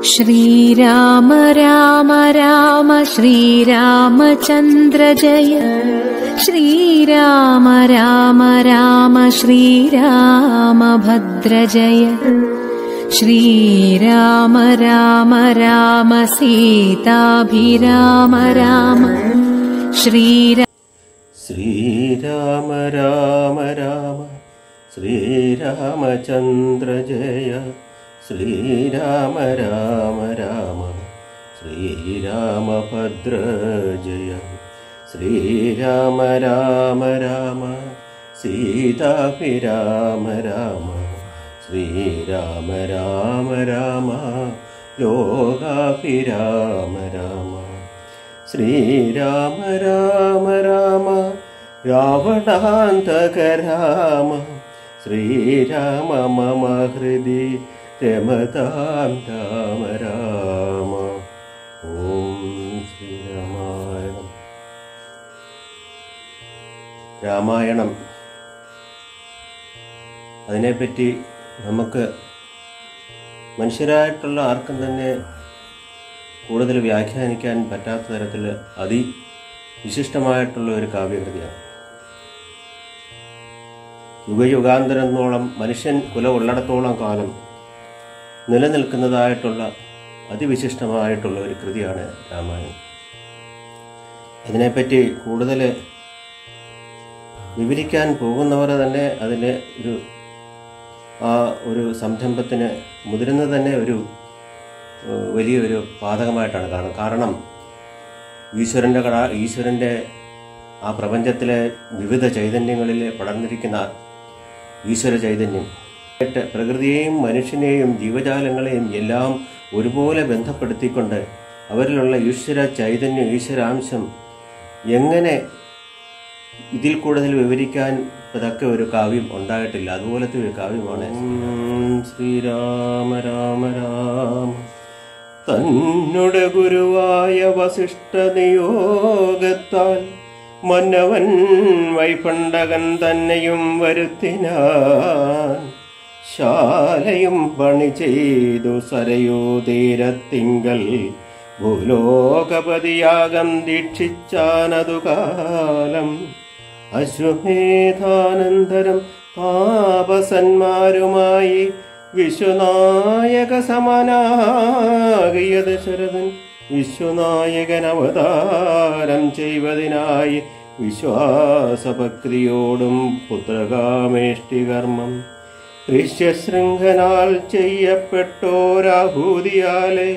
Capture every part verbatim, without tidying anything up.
श्रीराम राम राम श्रीरामचन्द्र जय श्रीराम राम राम श्रीरामभद्र जय श्रीराम राम राम सीताभिराम राम श्रीराम श्रीराम राम राम श्रीरामचन्द्र जय श्रीराम राम राम श्रीरामभद्र जय श्रीराम राम राम सीताभिराम राम श्रीराम राम राम लोकाभिराम राम श्रीराम राम राम रावणान्तक राम श्रीराम मम हृदि രമതാം രാമ രാമ. ഓം ശ്രീരാമായണം. രാമായണം അതിനെപ്പറ്റി നമുക്ക് മനുഷ്യരായിട്ടുള്ള ആർക്കും തന്നെ കൂടുതൽ വ്യാഖ്യാനിക്കാൻ പറ്റാത്ത തരത്തിൽ അതിവിശിഷ്ടമായിട്ടുള്ള ഒരു കാവ്യകൃതിയാണ്. യുഗയുഗാന്തരത്തോളം മനുഷ്യൻ കുല ഉള്ളിടത്തോളം കാലം നിലനിൽക്കുന്നതായിട്ടുള്ള അതിവിശിഷ്ടമായിട്ടുള്ള ഒരു കൃതിയാണ് രാമായണം. അതിനെപ്പറ്റി കൂടുതൽ വിവരിക്കാൻ പോകുന്നവർ തന്നെ അതിൻ്റെ ഒരു ആ ഒരു സംരംഭത്തിന് മുതിരുന്നത് തന്നെ ഒരു വലിയൊരു പാതകമായിട്ടാണ് കാണുന്നത്. കാരണം ഈശ്വരൻ്റെ കട ഈശ്വരൻ്റെ ആ പ്രപഞ്ചത്തിലെ വിവിധ ചൈതന്യങ്ങളിൽ പടർന്നിരിക്കുന്ന ഈശ്വര ചൈതന്യം പ്രകൃതിയെയും മനുഷ്യനെയും ജീവജാലങ്ങളെയും എല്ലാം ഒരുപോലെ ബന്ധപ്പെടുത്തിക്കൊണ്ട് അവരിലുള്ള ഈശ്വര ചൈതന്യം ഈശ്വരാംശം എങ്ങനെ ഇതിൽ കൂടുതൽ വിവരിക്കാൻ ഇതൊക്കെ ഒരു കാവ്യം ഉണ്ടായിട്ടില്ല. അതുപോലത്തെ ഒരു കാവ്യമാണ് ശ്രീരാമ രാമ രാമ. തന്നുടെ ഗുരുവായ വസിഷ്ഠ നിയോഗത്താൽ മന്നവൻ വൈപണ്ഡകൻ തന്നെയും വരുത്തിനാൻ ശാലയും പണി ചെയ്തു സരയൂ തീരത്തിങ്കൽ ഭൂലോകപതിയാകം ദീക്ഷിച്ചാനതു കാലം. അശ്വമേധാനന്തരം താപസന്മാരുമായി വിശ്വനായക സമനാകിയ ദശരഥൻ വിശ്വനായകൻ അവതാരം ചെയ്വതിനായി വിശ്വാസഭക്തിയോടും പുത്രകാമേഷ്ടികർമ്മം ഋഷ്യശൃംഖനാൽ ചെയ്യപ്പെട്ടോരാഹൂതിയാലെ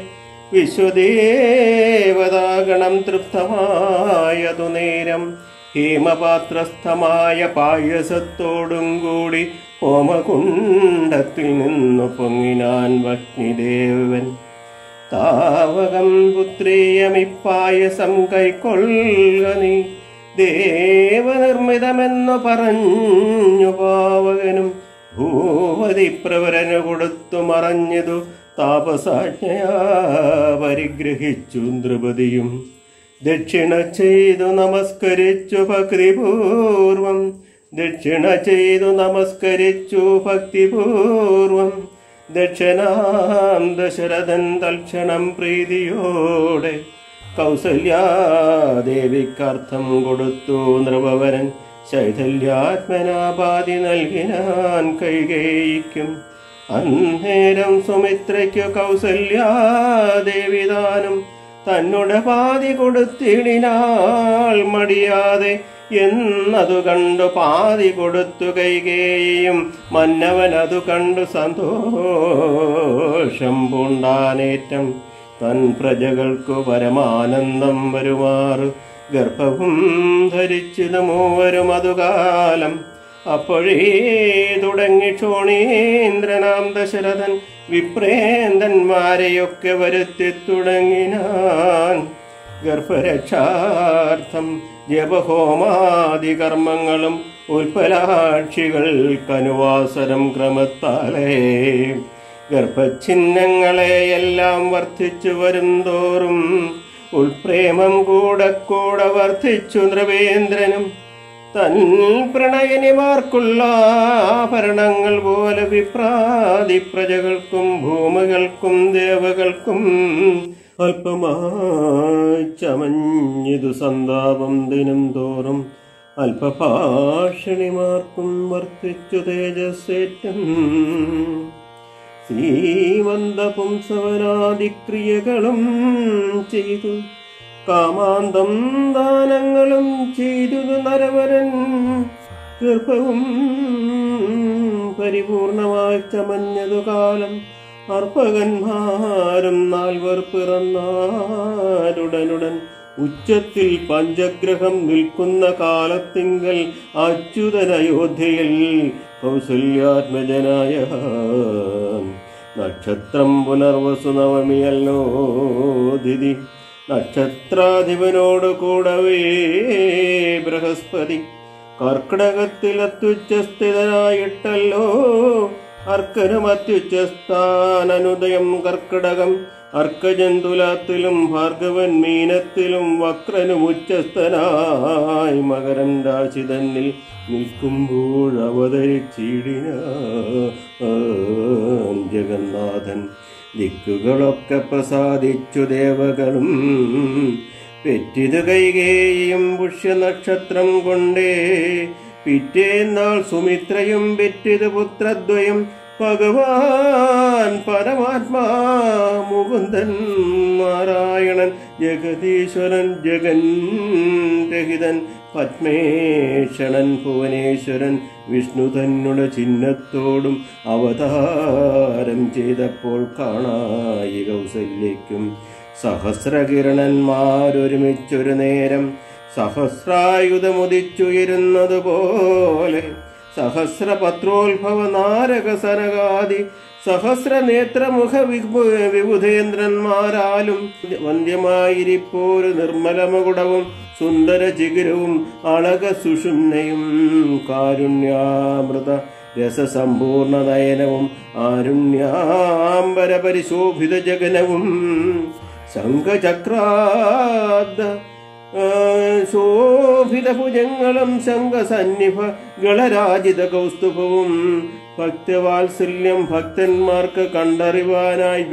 വിശ്വദേവതാഗണം തൃപ്തമായതു നേരം ഹേമപാത്രസ്ഥമായ പായസത്തോടും കൂടി ഹോമകുണ്ഡത്തിൽ നിന്നു പൊങ്ങിനാൻ വഗ്നിദേവൻ. താവകം പുത്രീയമിപ്പായസം കൈക്കൊള്ളുക നീ ദേവനിർമ്മിതമെന്നു പറഞ്ഞു പാവകനും ഭൂപതി പ്രവരനു കൊടുത്തു മറഞ്ഞതു താപസാജ്ഞയാ പരിഗ്രഹിച്ചു നൃപതിയും. ദക്ഷിണ ചെയ്തു നമസ്കരിച്ചു ഭക്തിപൂർവം ദക്ഷിണ ചെയ്തു നമസ്കരിച്ചു ഭക്തിപൂർവം ദക്ഷനാം ദശരഥൻ തൽക്ഷണം പ്രീതിയോടെ കൗസല്യാദേവിക്കർത്ഥം കൊടുത്തു നൃപവരൻ. ശൈഥല്യാത്മനാപാതി നൽകിനാൻ കൈകേയിക്കും. അന്നേരം സുമിത്രയ്ക്കു കൗസല്യാദേവിദാനം തന്നുടെ പാതി കൊടുത്തിടിനാൾ മടിയാതെ എന്നതു കണ്ടു പാതി കൊടുത്തു കൈകേയും. മന്നവനതു കണ്ടു സന്തോഷം പൂണ്ടാനേറ്റം തൻ പ്രജകൾക്കു പരമാനന്ദം വരുമാറു ഗർഭവും ധരിച്ചത് മൂവരും അതുകാലം. അപ്പോഴേ തുടങ്ങി ക്ഷോണീന്ദ്രനാം ദശരഥൻ വിപ്രേന്ദന്മാരെയൊക്കെ വരുത്തി തുടങ്ങിനാൻ. ഗർഭരക്ഷാർത്ഥം ജപഹോമാദി കർമ്മങ്ങളും ഉൽപ്പലാക്ഷികൾക്കനുവാസരം ക്രമത്താലേ ഗർഭഛിന്നങ്ങളെയെല്ലാം വർദ്ധിച്ചു വരും തോറും ഉൾപ്രേമം കൂടെ കൂടെ വർദ്ധിച്ചു നൃപേന്ദ്രനും. തൻ പ്രണയനിമാർക്കുള്ള ആഭരണങ്ങൾ പോലെ വിപ്രാതി പ്രജകൾക്കും ഭൂമികൾക്കും ദേവകൾക്കും അല്പമായി ചമഞ്ഞിതു സന്താപം ദിനം തോറും അല്പഭാഷിണിമാർക്കും വർദ്ധിച്ചു തേജസ്സേറ്റം. സീമന്ത പുംസവനാദിക്രിയകളും ചെയ്തു കാമാന്തം ദാനങ്ങളും ചെയ്തു നരവരൻ ഗർഭവും പരിപൂർണമായി ചമഞ്ഞതു കാലം അർപ്പകന്മാരും നാൽവർ പിറന്നാരുടനുടൻ ഉച്ചത്തിൽ പഞ്ചഗ്രഹം നിൽക്കുന്ന കാലത്തിങ്കൽ അച്യുതൻ അയോധ്യയിൽ കൗസല്യാത്മജനായ നക്ഷത്രം പുനർവസു നവമിയല്ലോ ദിതി. നക്ഷത്രാധിപനോട് കൂടവേ ബൃഹസ്പതി കർക്കിടകത്തിൽ അത്യുച്ചസ്ഥിതനായിട്ടല്ലോ അർക്കനും അത്യുച്ചസ്ഥാനനുദയം കർക്കിടകം. അർക്കജന്തുലാത്തിലും ഭാർഗവൻ മീനത്തിലും വക്രനും ഉച്ചസ്ഥനായി മകരം രാശി തന്നിൽ നിൽക്കുമ്പോൾ അവതരിച്ചിടിന ജഗന്നാഥൻ. ദിക്കുകളൊക്കെ പ്രസാദിച്ചു ദേവകളും പെറ്റിതു കൈകേയും പുഷ്യനക്ഷത്രം കൊണ്ടേ. പിറ്റേന്നാൾ സുമിത്രയും പെറ്റിതു പുത്രദ്വയം ഭഗവാൻ പരമാത്മാ മുകുന്ദൻ നാരായണൻ ജഗദീശ്വരൻ ജഗൻ രഹിതൻ പത്മേഷണൻ ഭുവനേശ്വരൻ വിഷ്ണു തന്നുടെ ചിഹ്നത്തോടും അവതാരം ചെയ്തപ്പോൾ കാണായി കൗസല്യയ്ക്കും സഹസ്രകിരണന്മാരൊരുമിച്ചൊരു നേരം സഹസ്രായുധമുദിച്ചുയരുന്നതുപോലെ സഹസ്രപത്രോത്ഭവ നാരക സനകാദി സഹസ്രനേത്രമുഖ വിബുധേന്ദ്രന്മാരാലും വന്ധ്യമായിരിപ്പോരു നിർമ്മലമകുടവും സുന്ദര ചിഗിരവും അളക സുഷുമ്നയും കാരുണ്യാമൃത രസസമ്പൂർണ നയനവും ആരുണ്യാംബര പരിശോഭിത ജഗനവും ശംഖചക്രാദ ശോഭിത ഭുജങ്ങളും ശംഖസന്നിഭ ഗളരാജിത കൗസ്തുഭവും ഭക്തവാത്സല്യം ഭക്തന്മാർക്ക് കണ്ടറിവാനായി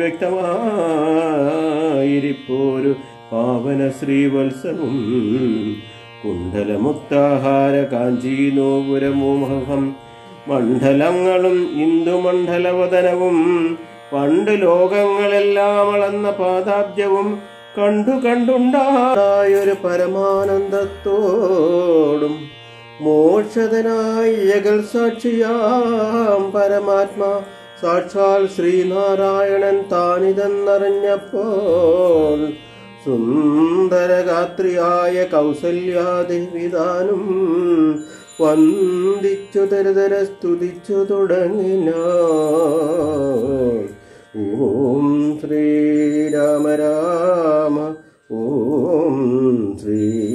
വ്യക്തമായിരിപ്പോരു പാവന ശ്രീവത്സവും കുണ്ഡലമുക്താഹാര കാഞ്ചീനോപുരമോഹം മണ്ഡലങ്ങളും ഇന്ദുമണ്ഡലവദനവും പണ്ട് ലോകങ്ങളെല്ലാം അളന്ന പാദാബ്ജവും കണ്ടു കണ്ടുണ്ടായൊരു പരമാനന്ദത്തോടും മോക്ഷതനായി ജഗൽ സാക്ഷിയാം പരമാത്മാ സാക്ഷാൽ ശ്രീനാരായണൻ താനിതെന്നറിഞ്ഞപ്പോൾ സുന്ദരഗാത്രിയായ കൗസല്യാദേവിതാനും വന്ദിച്ചു തരതര സ്തുതിച്ചു തുടങ്ങിന. ഓം ശ്രീരാമ രാമ ഓം ശ്രീ